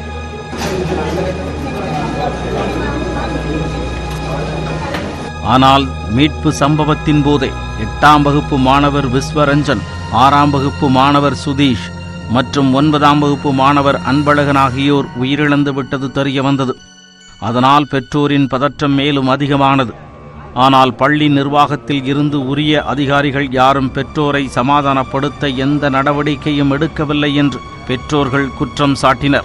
Speaker 7: ஆனால் மீட்பு சம்பவத்தின் போதே எட்டாம் வகுப்பு மாணவர் விஸ்வரஞ்சன், ஆறாம் வகுப்பு மாணவர் சுதீஷ் மற்றும் ஒன்பதாம் வகுப்பு மாணவர் அன்பழகன் ஆகியோர் உயிரிழந்து விட்டது தெரிய வந்தது. அதனால் பெற்றோரின் பதற்றம் மேலும் அதிகமானது. ஆனால் பள்ளி நிர்வாகத்தில் இருந்து உரிய அதிகாரிகள் யாரும் பெற்றோரை சமாதானப்படுத்த எந்த நடவடிக்கையும் எடுக்கவில்லை என்று பெற்றோர்கள் குற்றம் சாட்டினர்.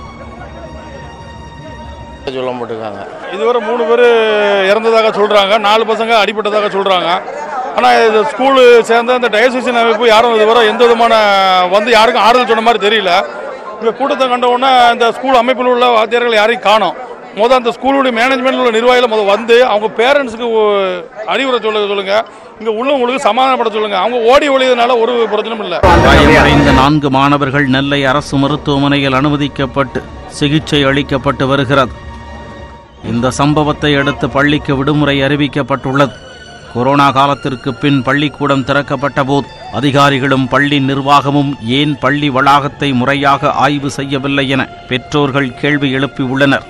Speaker 9: சொல்ல மாட்டாங்க. இதுவரை மூணு பேர் இறந்ததாக சொல்றாங்க, நாலு பசங்க அடிபட்டதாக சொல்றாங்க. ஆனால் இது ஸ்கூலு சேர்ந்த அந்த டயசிஷன் அமைப்பு யாரும் இதுவரை எந்த விதமான வந்து யாருக்கும் ஆறுதல் சொன்ன மாதிரி தெரியல. இந்த கூட்டத்தை கண்ட உடனே இந்த ஸ்கூல் அமைப்பில் உள்ள வாத்தியார்கள் யாரையும் காணோம். முதல் அந்த ஸ்கூலுடைய மேனேஜ்மெண்ட் உள்ள நிர்வாகிகள் முதல் வந்து அவங்க பேரண்ட்ஸுக்கு அறிவுரை சொல்ல சொல்லுங்க, இங்க உள்ளவங்களுக்கு சமாதானப்பட சொல்லுங்க. அவங்க ஓடி ஒழியதுனால ஒரு பிரச்சனையும் இல்லை.
Speaker 7: காயமடைந்த நான்கு மாணவர்கள் நெல்லை அரசு மருத்துவமனையில் அனுமதிக்கப்பட்டு சிகிச்சை அளிக்கப்பட்டு வருகிறது. இந்த சம்பவத்தை அடுத்து பள்ளிக்கு விடுமுறை அறிவிக்கப்பட்டுள்ளது. கொரோனா காலத்திற்கு பின் பள்ளிக்கூடம் திறக்கப்பட்ட போது அதிகாரிகளும் பள்ளி நிர்வாகமும் ஏன் பள்ளி வளாகத்தை முறையாக ஆய்வு செய்யவில்லை என பெற்றோர்கள் கேள்வி எழுப்பியுள்ளனர்.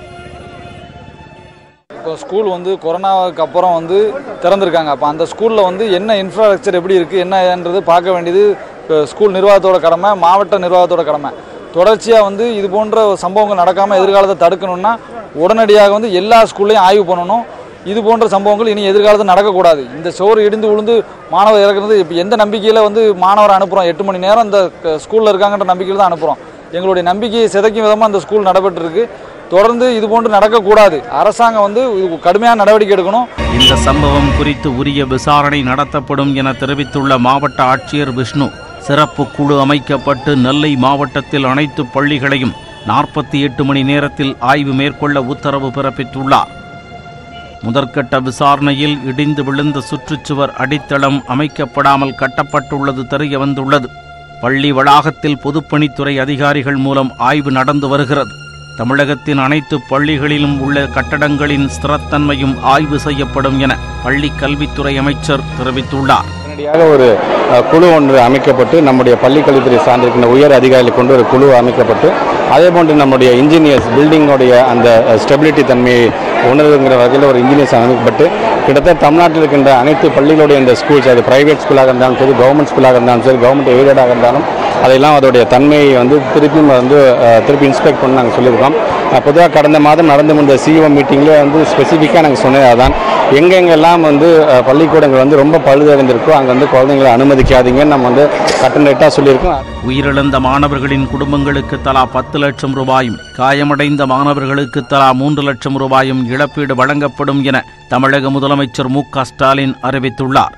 Speaker 8: இப்போ ஸ்கூல் வந்து கொரோனாவுக்கு அப்புறம் வந்து திறந்திருக்காங்க. அப்போ அந்த ஸ்கூலில் வந்து என்ன இன்ஃப்ராஸ்ட்ரக்சர் எப்படி இருக்குது என்னன்றது பார்க்க வேண்டியது ஸ்கூல் நிர்வாகத்தோட கடமை, மாவட்ட நிர்வாகத்தோட கடமை. தொடர்ச்சியாக வந்து இது போன்ற சம்பவங்கள் நடக்காமல் எதிர்காலத்தை தடுக்கணும்னா உடனடியாக வந்து எல்லா ஸ்கூல்லையும் ஆய்வு பண்ணணும்.
Speaker 10: இது போன்ற சம்பவங்கள் இனி எதிர்காலத்தில் நடக்கக்கூடாது. இந்த சோறு இடிந்து விழுந்து மாணவர் இறக்குறது இப்போ எந்த நம்பிக்கையில் வந்து மாணவரை அனுப்புகிறோம், எட்டு மணி நேரம் இந்த ஸ்கூலில் இருக்காங்கன்ற நம்பிக்கையில் தான் அனுப்புகிறோம். எங்களுடைய நம்பிக்கையை சிதைக்கும் விதமாக அந்த ஸ்கூல் நடைபெற்றிருக்கு. தொடர்ந்து இது போன்று நடக்கக்கூடாது. அரசாங்கம் வந்து கடுமையான நடவடிக்கை எடுக்கணும்.
Speaker 7: இந்த சம்பவம் குறித்து உரிய விசாரணை நடத்தப்படும் என தெரிவித்துள்ள மாவட்ட ஆட்சியர் விஷ்ணு, சிறப்பு குழு அமைக்கப்பட்டு நெல்லை மாவட்டத்தில் அனைத்து பள்ளிகளையும் நாற்பத்தி எட்டு மணி நேரத்தில் ஆய்வு மேற்கொள்ள உத்தரவு பிறப்பித்துள்ளார். முதற்கட்ட விசாரணையில் இடிந்து விழுந்த சுற்றுச்சுவர் அடித்தளம் அமைக்கப்படாமல் கட்டப்பட்டுள்ளது தெரிய வந்துள்ளது. பள்ளி வளாகத்தில் பொதுப்பணித்துறை அதிகாரிகள் மூலம் ஆய்வு நடந்து வருகிறது. தமிழகத்தின் அனைத்து பள்ளிகளிலும் உள்ள கட்டடங்களின் ஸ்திரத்தன்மையும் ஆய்வு செய்யப்படும் என பள்ளி கல்வித்துறை அமைச்சர் தெரிவித்துள்ளார்.
Speaker 11: உடனடியாக ஒரு குழு ஒன்று அமைக்கப்பட்டு நம்முடைய பள்ளி கல்வித்துறை சார்ந்திருக்கின்ற உயர் அதிகாரிகளை கொண்டு ஒரு குழு அமைக்கப்பட்டு அதே போன்று நம்முடைய இன்ஜினியர்ஸ் பில்டிங்கோடைய அந்த ஸ்டெபிலிட்டி தன்மையை உணர்வுங்கிற வகையில் ஒரு இன்ஜினியர்ஸ் அமைக்கப்பட்டு கிட்டத்தட்ட தமிழ்நாட்டில் இருக்கின்ற அனைத்து பள்ளிகளுடைய இந்த ஸ்கூல்ஸ், அது பிரைவேட் ஸ்கூலாக இருந்தாலும் சரி, கவர்மெண்ட் ஸ்கூலாக இருந்தாலும் சரி, கவர்மெண்ட் எய்டடாக இருந்தாலும் அதெல்லாம் அதோடைய தன்மையை வந்து திருப்பி வந்து திருப்பி இன்ஸ்பெக்ட் பண்ணி நாங்கள் சொல்லியிருக்கோம். பொதுவாக கடந்த மாதம் நடந்து வந்த சிஓ மீட்டிங்கில் வந்து ஸ்பெசிஃபிக்காக நாங்கள் சொன்னது அதான், எங்கெங்கெல்லாம் வந்து பள்ளிக்கூடங்கள் வந்து ரொம்ப பழுதடைந்திருக்கோ அங்கே வந்து குழந்தைங்களை அனுமதிக்காதீங்கன்னு நம்ம வந்து கட்டணட்டாக சொல்லியிருக்கோம்.
Speaker 7: உயிரிழந்த மாணவர்களின் குடும்பங்களுக்கு தலா பத்து லட்சம் ரூபாயும், காயமடைந்த மாணவர்களுக்கு தலா மூன்று லட்சம் ரூபாயும் இழப்பீடு வழங்கப்படும் என தமிழக முதலமைச்சர் மு க ஸ்டாலின் அறிவித்துள்ளார்.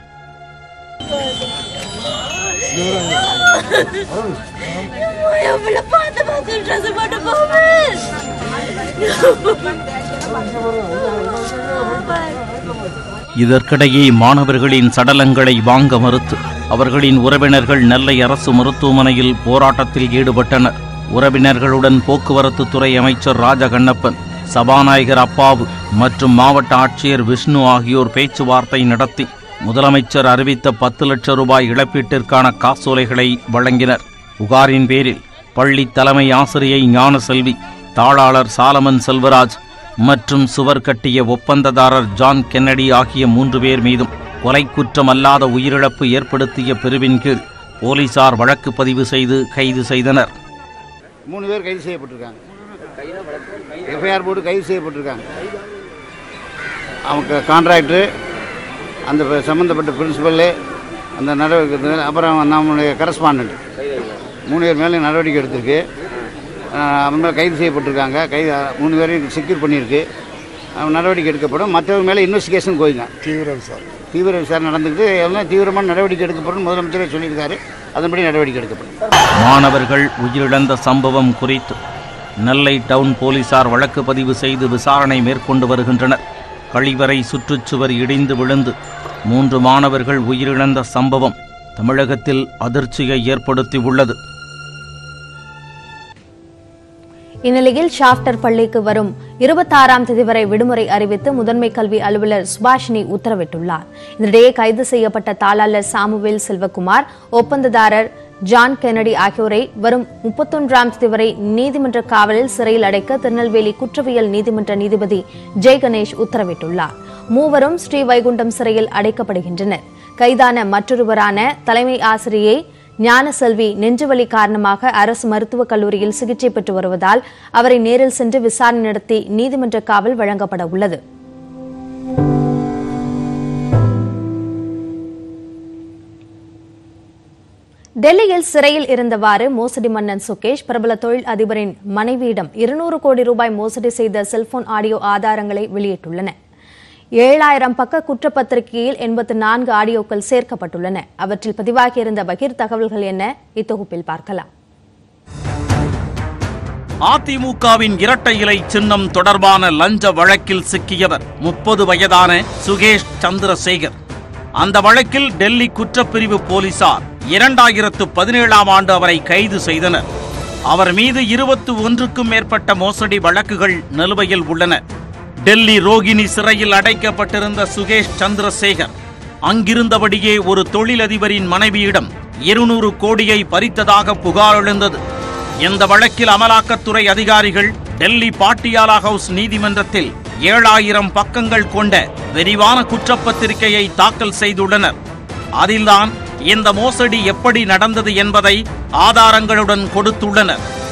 Speaker 7: இதற்கிடையே மாணவர்களின் சடலங்களை வாங்க மறுத்து அவர்களின் உறவினர்கள் நெல்லை அரசு மருத்துவமனையில் போராட்டத்தில் ஈடுபட்டனர். உறவினர்களுடன் போக்குவரத்து துறை அமைச்சர் ராஜகண்ணப்பன், சபாநாயகர் அப்பாவு மற்றும் மாவட்ட ஆட்சியர் விஷ்ணு ஆகியோர் பேச்சுவார்த்தை நடத்தி முதலமைச்சர் அறிவித்த பத்து லட்சம் ரூபாய் இழப்பீட்டிற்கான காசோலைகளை வழங்கினர். புகாரின் பேரில் பள்ளி தலைமை ஆசிரியை ஞானசெல்வி, தாளாளர் சாலமன் செல்வராஜ் மற்றும் சுவர் கட்டிய ஒப்பந்ததாரர் ஜான் கென்னடி ஆகிய மூன்று பேர் மீதும் கொலை குற்றம் அல்லாத உயிரிழப்பு ஏற்படுத்திய பிரிவின் கீழ் போலீசார் வழக்கு பதிவு செய்து கைது செய்தனர்.
Speaker 12: மூணு பேர் கைது செய்யப்பட்டிருக்காங்க. எஃப்ஐஆர் போட்டு கைது செய்யப்பட்டிருக்காங்க. அவங்க கான்ட்ராக்டரு, அந்த சம்மந்தப்பட்ட பிரின்சிபல்லு, அந்த நடவடிக்கை, அப்புறம் நம்மளுடைய கரஸ்பாண்டன்ட் மூணு பேர் மேலே நடவடிக்கை எடுத்திருக்கு. அவங்க மேலே கைது செய்யப்பட்டிருக்காங்க. கைது மூணு பேரையும் செக்யூர் பண்ணியிருக்கு. நடவடிக்கை எடுக்கப்படும். மற்றவங்க மேலே இன்வெஸ்டிகேஷன் போயிங்க. தீவிர விசாரணை தீவிர விசாரணை நடந்துக்கிட்டு எல்லாம் தீவிரமான நடவடிக்கை எடுக்கப்படும் முதலமைச்சரே சொல்லியிருக்காரு. அதன்படி நடவடிக்கை எடுக்கப்படும்.
Speaker 7: மாணவர்கள் உயிரிழந்த சம்பவம் குறித்து நெல்லை டவுன் போலீசார் வழக்கு பதிவு செய்து விசாரணை மேற்கொண்டு வருகின்றனர். கழிவறை சுற்றுச்சுவர் இடிந்து விழுந்து மூன்று மாணவர்கள் உயிரிழந்த சம்பவம் தமிழகத்தில் அதிர்ச்சியை ஏற்படுத்தி உள்ளது.
Speaker 1: இந்நிலையில் ஷாஃப்டர் பள்ளிக்கு வரும் இருபத்தாறாம் தேதி வரை விடுமுறை அறிவித்து முதன்மை கல்வி அலுவலர் சுபாஷினி உத்தரவிட்டுள்ளார். இதனிடையே கைது செய்யப்பட்ட தாளாளர் சாமுவேல் செல்வகுமார், ஒப்பந்ததாரர் ஜான் கென்னடி ஆகியோரை வரும் முப்பத்தொன்றாம் தேதி வரை நீதிமன்ற காவலில் சிறையில் அடைக்க திருநெல்வேலி குற்றவியல் நீதிமன்ற நீதிபதி ஜெய் கணேஷ் உத்தரவிட்டுள்ளார். மூவரும் ஸ்ரீவைகுண்டம் சிறையில் அடைக்கப்படுகின்றனர். கைதான மற்றொருவரான தலைமை ஆசிரியை ஞானசெல்வி நெஞ்சுவலி காரணமாக அரசு மருத்துவக் கல்லூரியில் சிகிச்சை பெற்று வருவதால் அவரை நேரில் சென்று விசாரணை நடத்தி நீதிமன்ற காவல் வழங்கப்பட உள்ளது. டெல்லியில் சிறையில் இருந்தவாறு மோசடி மன்னன் சுகேஷ் பிரபல தொழில் அதிபரின் மனைவியிடம் இருநூறு கோடி ரூபாய் மோசடி செய்த செல்போன் ஆடியோ ஆதாரங்களை வெளியிட்டுள்ளன. ஏழாயிரம் பக்க குற்றப்பத்திரிகையில் எண்பத்தி நான்கு ஆடியோக்கள் சேர்க்கப்பட்டுள்ளன. அவற்றில் பதிவாகியிருந்த பகிர் தகவல்கள் என்ன? இத்தொகுப்பில் பார்க்கலாம்.
Speaker 7: அதிமுகவின் இரட்டை இலை சின்னம் தொடர்பான லஞ்ச வழக்கில் சிக்கியவர் முப்பது வயதான சுகேஷ் சந்திரசேகர். அந்த வழக்கில் டெல்லி குற்றப்பிரிவு போலீசார் இரண்டாயிரத்து பதினேழாம் ஆண்டு அவரை கைது செய்தனர். அவர் மீது இருபத்தி ஒன்றுக்கும் மேற்பட்ட மோசடி வழக்குகள் நிலுவையில் உள்ளன. டெல்லி ரோகிணி சிறையில் அடைக்கப்பட்டிருந்த சுகேஷ் சந்திரசேகர் அங்கிருந்தபடியே ஒரு தொழிலதிபரின் மனைவியிடம் இருநூறு கோடியை பறித்ததாக புகார் எழுந்தது. இந்த வழக்கில் அமலாக்கத்துறை அதிகாரிகள் டெல்லி பாட்டியாலா ஹவுஸ் நீதிமன்றத்தில் ஏழாயிரம் பக்கங்கள் கொண்ட விரிவான குற்றப்பத்திரிகையை தாக்கல் செய்துள்ளனர். அதில்தான் இந்த மோசடி எப்படி நடந்தது என்பதை ஆதாரங்களுடன் கொடுத்துள்ளனர்.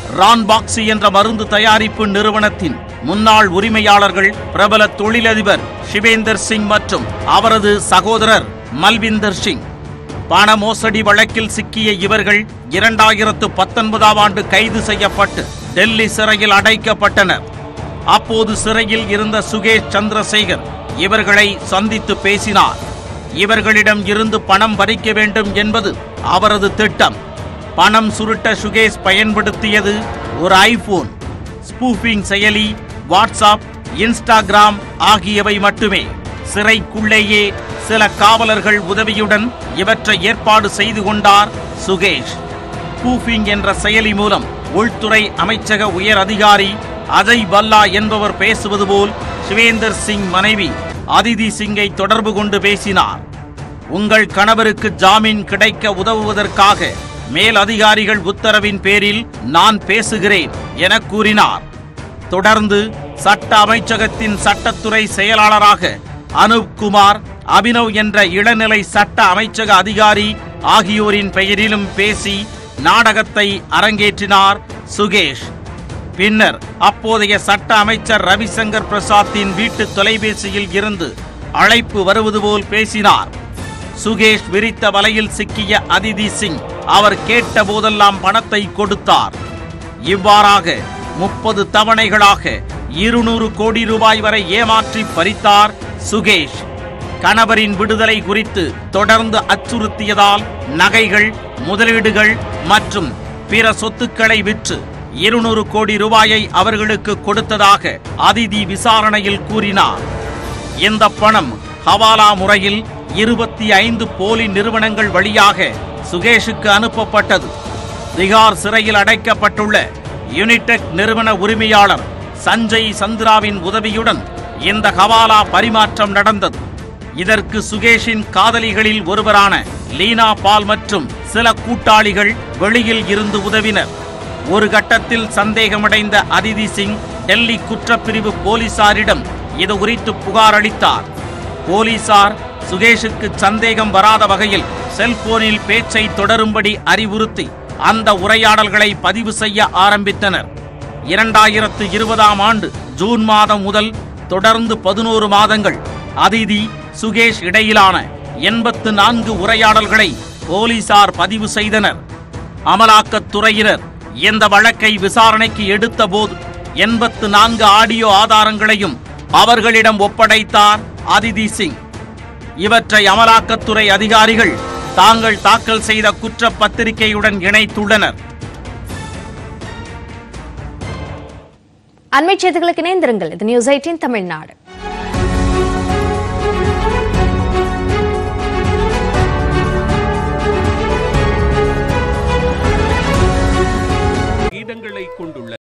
Speaker 7: ரான்பாக்சி என்ற மருந்து தயாரிப்பு நிறுவனத்தின் முன்னாள் உரிமையாளர்கள் பிரபல தொழிலதிபர் சிவேந்தர் சிங் மற்றும் அவரது சகோதரர் மல்விந்தர் சிங். பண மோசடி வழக்கில் சிக்கிய இவர்கள் இரண்டாயிரத்து பத்தொன்பதாம் ஆண்டு கைது செய்யப்பட்டு டெல்லி சிறையில் அடைக்கப்பட்டனர். அப்போது சிறையில் இருந்த சுகேஷ் சந்திரசேகர் இவர்களை சந்தித்து பேசினார். இவர்களிடம் இருந்து பணம் பறிக்க வேண்டும் என்பது அவரது திட்டம். பணம் சுருட்ட சுகேஷ் பயன்படுத்தியது ஒரு ஐபோன், ஸ்பூஃபிங் செயலி, வாட்ஸ்அப், இன்ஸ்டாகிராம் ஆகியவை மட்டுமே. சிறைக்குள்ளேயே சில காவலர்கள் உதவியுடன் இவற்றை ஏற்பாடு செய்து கொண்டார் சுகேஷ். ஸ்பூஃபிங் என்ற செயலி மூலம் உள்துறை அமைச்சக உயர் அதிகாரி அஜய் பல்லா என்பவர் பேசுவது போல் சிவேந்தர் சிங் மனைவி அதிதி சிங்கை தொடர்பு கொண்டு பேசினார். உங்கள் கணவருக்கு ஜாமீன் கிடைக்க உதவுவதற்காக மேல் அதிகாரிகள் உத்தரவின் பேரில் நான் பேசுகிறேன் என கூறினார். தொடர்ந்து சட்ட அமைச்சகத்தின் சட்டத்துறை செயலாளராக அனுப் குமார், அபினவ் என்ற இளநிலை சட்ட அமைச்சக அதிகாரி ஆகியோரின் பெயரிலும் பேசி நாடகத்தை அரங்கேற்றினார் சுகேஷ். பின்னர் அப்போதைய சட்ட அமைச்சர் ரவிசங்கர் பிரசாத்தின் வீட்டு தொலைபேசியில் இருந்து அழைப்பு வருவது போல் பேசினார். சுகேஷ் விரித்த வலையில் சிக்கிய அதிதி சிங் அவர் கேட்ட போதெல்லாம் பணத்தை கொடுத்தார். இவ்வாறாக முப்பது தவணைகளாக இருநூறு கோடி ரூபாய் வரை ஏமாற்றி பறித்தார் சுகேஷ். கணவரின் விடுதலை குறித்து தொடர்ந்து அச்சுறுத்தியதால் நகைகள், முதலீடுகள் மற்றும் பிற சொத்துக்களை விற்று இருநூறு கோடி ரூபாயை அவர்களுக்கு கொடுத்ததாக அதிதி விசாரணையில் கூறினார். இந்த பணம் ஹவாலா முறையில் இருபத்தி ஐந்து போலி நிறுவனங்கள் வழியாக சுகேஷுக்கு அனுப்பப்பட்டது. திகார் சிறையில் அடைக்கப்பட்டுள்ள யூனிடெக் நிறுவன உரிமையாளர் சஞ்சய் சந்திராவின் உதவியுடன் இந்த ஹவாலா பரிமாற்றம் நடந்தது. இதற்கு சுகேஷின் காதலிகளில் ஒருவரான லீனா பால் மற்றும் சில கூட்டாளிகள் வெளியில் இருந்து உதவினர். ஒரு கட்டத்தில் சந்தேகமடைந்த அதிதி சிங் டெல்லி குற்றப்பிரிவு போலீசாரிடம் இது குறித்து புகார் அளித்தார். போலீசார் சுகேஷுக்கு சந்தேகம் வராத வகையில் செல்போனில் பேச்சை தொடரும்படி அறிவுறுத்தி அந்த உரையாடல்களை பதிவு செய்ய ஆரம்பித்தனர். இரண்டாயிரத்து இருபதாம் ஆண்டு ஜூன் மாதம் முதல் தொடர்ந்து பதினோரு மாதங்கள் அதிதி சுகேஷ் இடையிலான எண்பத்து நான்கு உரையாடல்களை போலீசார் பதிவு செய்தனர். அமலாக்கத்துறையினர் இந்த வழக்கை விசாரணைக்கு எடுத்த போது எண்பத்து நான்கு ஆடியோ ஆதாரங்களையும் அவர்களிடம் ஒப்படைத்தார் அதிதி சிங். இவற்றை அமலாக்கத்துறை அதிகாரிகள் தாங்கள் தாக்கல் செய்த குற்றப்பத்திரிகையுடன் இணைத்துள்ளனர்.
Speaker 1: அண்மைச் செய்திகளுக்கு இணைந்திருங்கள். இது நியூஸ் எயிட்டீன் தமிழ்நாடு.